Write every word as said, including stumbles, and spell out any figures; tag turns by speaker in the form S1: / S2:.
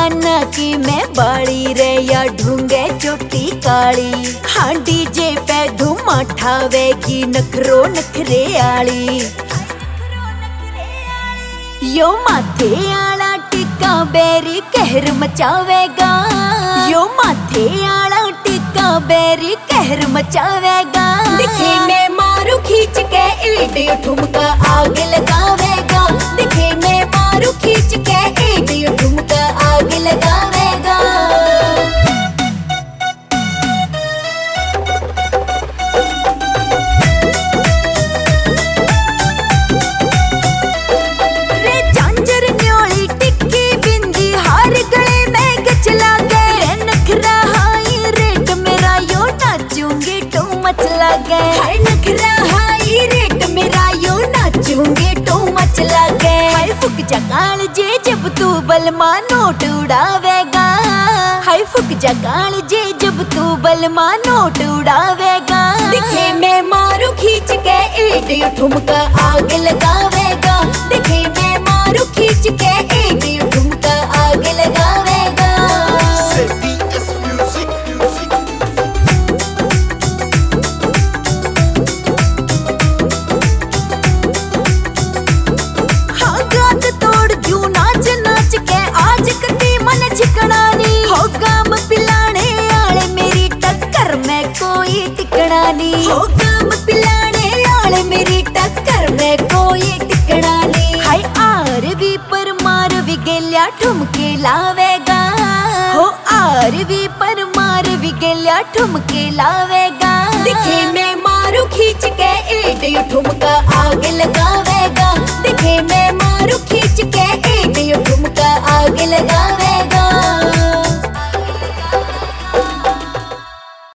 S1: जमाना की मैं बाड़ी रे या ढूंगे चोटी काली। हाँ डीजे पे धूम ठावेगी नखरो नखरे आली। यो माथे आला टिक्का बेरी कहर मचावेगा। यो माथे आला टिक्का बेरी कहर मचावेगा। दिखे मैं मारू खींच के ईडियो ठुमका आग लगावेगा। दिखे मैं मारू खींच के ईडियो ठुमका आग लगावेगा। हाय नखरा हाई रेट मेरा यो नाचूंगे तो मच लगे। हाय फुक जा काल जे जब तू बलमा नोट उड़ावेगा। हाय फुक जा काल जे जब तू बलमा नोट उड़ावेगा। दिखे मैं मारू खींच के ईडियो ठुमका आग लगावेगा। दिखे मैं मारू खींच के ईडियो ठुमका आग लगावेगा। कोई टिकना नहीं हो काम पिलाने आले मेरी टक्कर में कोई टिकना नहीं। हाय आर भी पर मार भी गेल्या ठुमके लावेगा। हो आर भी पर मार भी गेल्या ठुमके लावेगा। दिखे मैं मारू खींच के ईडियो ठुमका आग लगा।